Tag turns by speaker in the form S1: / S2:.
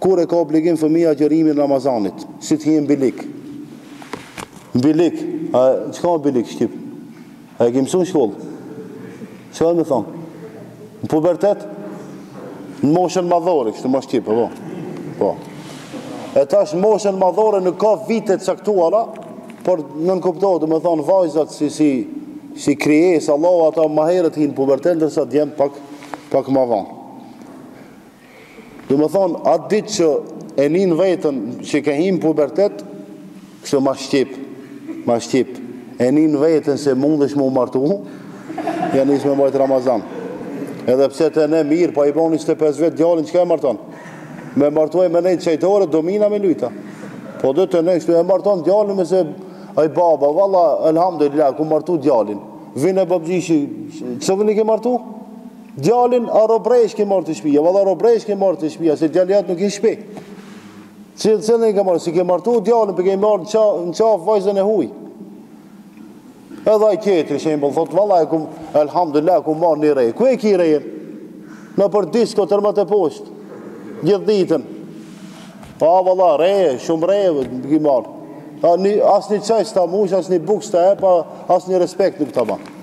S1: kur e ka obligim fëmija agjërimin Ramazanit, si të hinë bilik. Bilik, që ka bilik shqip? A e ke mësu në shkollë? Që ka me thonë? Në pubertet? Në moshën madhore, kështë më shqip, po. E tash moshën madhore në ka vitet caktuara, por nën kuptohet, me thonë vajzat si krijes, Allah ata ma herët hinë pubertet, ndërsa djemë pak ma vanë. Me thonë, atë ditë që e ninë vetën që ke hinë pubertet, kështë ma shqip, e ninë vetën se mundesh mu martu, janë nisë me mbajt Ramazan. Edhe pse të ne mirë, pa i bon 25 vetë djallin, që ka e marton? Me martuaj me nejtë qajtore, domina me lyta. Po dhe të ne, kështu e marton djallin me se, aj baba, valla, elhamdulillah, ku martu djallin. Vine e babgjishi, që vini ke martu? Djallin, a robrejsh ke martu të shpia, valla robrejsh ke martu të shpia, se djalljat nuk i shpi. Cilë ke martu, si ke martu djallin, për ke martu në qafë vajzën e huj. Edhe ai tjetri shembol thot valla elhamdulillah ku marr një rej. Ku e ki rejen? Në për disko tërmat e poshtë. Gjithë ditën. Pa valla reje, shumë reje ki marr. Asnjë çaj sta mush, asnjë buk sta e pa asnjë respekt nuk ta ban.